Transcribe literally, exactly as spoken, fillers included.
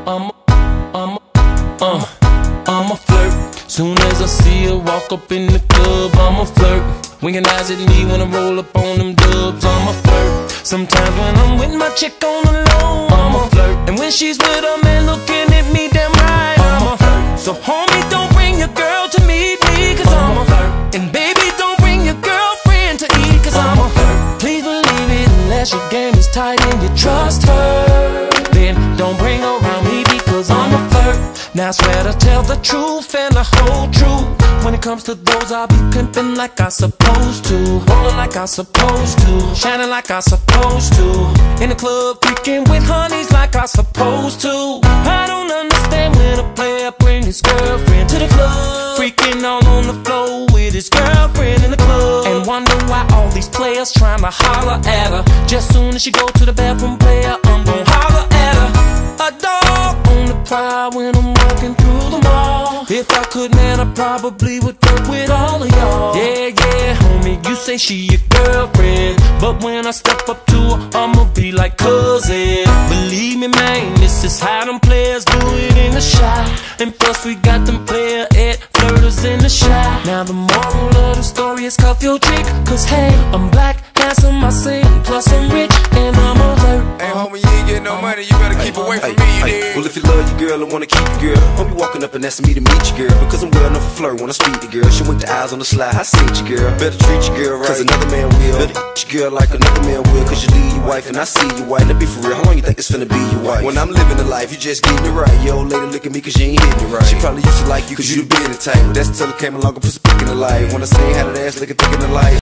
I'm a, I'm a, uh, I'm a flirt. Soon as I see her walk up in the club, I'm a flirt. Winking eyes at me when I roll up on them dubs, I'm a flirt. Sometimes when I'm with my chick on the low, I'm a flirt. And when she's with a man looking at me damn right, I'm a flirt. So homie, don't bring your girl to meet me, cause I'm a flirt. And baby, don't bring your girlfriend to eat, cause I'm a flirt. Please believe it, unless your game is tight and you trust her, then don't bring her around me, because I'm a flirt. Now I swear to tell the truth and the whole truth. When it comes to those, I'll be pimping like I supposed to, rolling like I supposed to, shining like I supposed to, in the club freaking with honeys like I supposed to. I don't understand when a player bring his girlfriend to the club, freaking all on the floor with his girlfriend in the club, and wonder why all these players trying to holler at her. Just soon as she go to the bathroom, player, I'm gon' holler at her. A dog on the prowl when I'm walking through the mall. If I could, man, I probably would work with all of y'all. Yeah, yeah, homie, you say she your girlfriend, but when I step up to her, I'ma be like cousin. Believe me, man, this is how them players do it in the shot. And plus we got them player at flirters in the shot. Now the moral of the story is cuff your chick, cause hey, I'm black, handsome, I sing, plus I'm rich, and I'm alert. Hey homie, you ain't getting no money, you better keep away from me, you dig? Well, if you love your girl and wanna keep your girl, don't be walking up and asking me to meet your girl, because I'm well enough to flirt when I speak to girl. She went the eyes on the slide, I seen your girl. Better treat your girl right, cause another man will. Better treat your girl like another man will, cause you leave your wife and I see your wife. Now be for real, how long you think it's finna be your wife? When I'm living the life, you just getting it right. Yo, lady, look at me cause you ain't hitting it right. She probably used to like you cause you the business type, but that's until it came along and put some pick in the light. When I say how that ass looking thick in the light.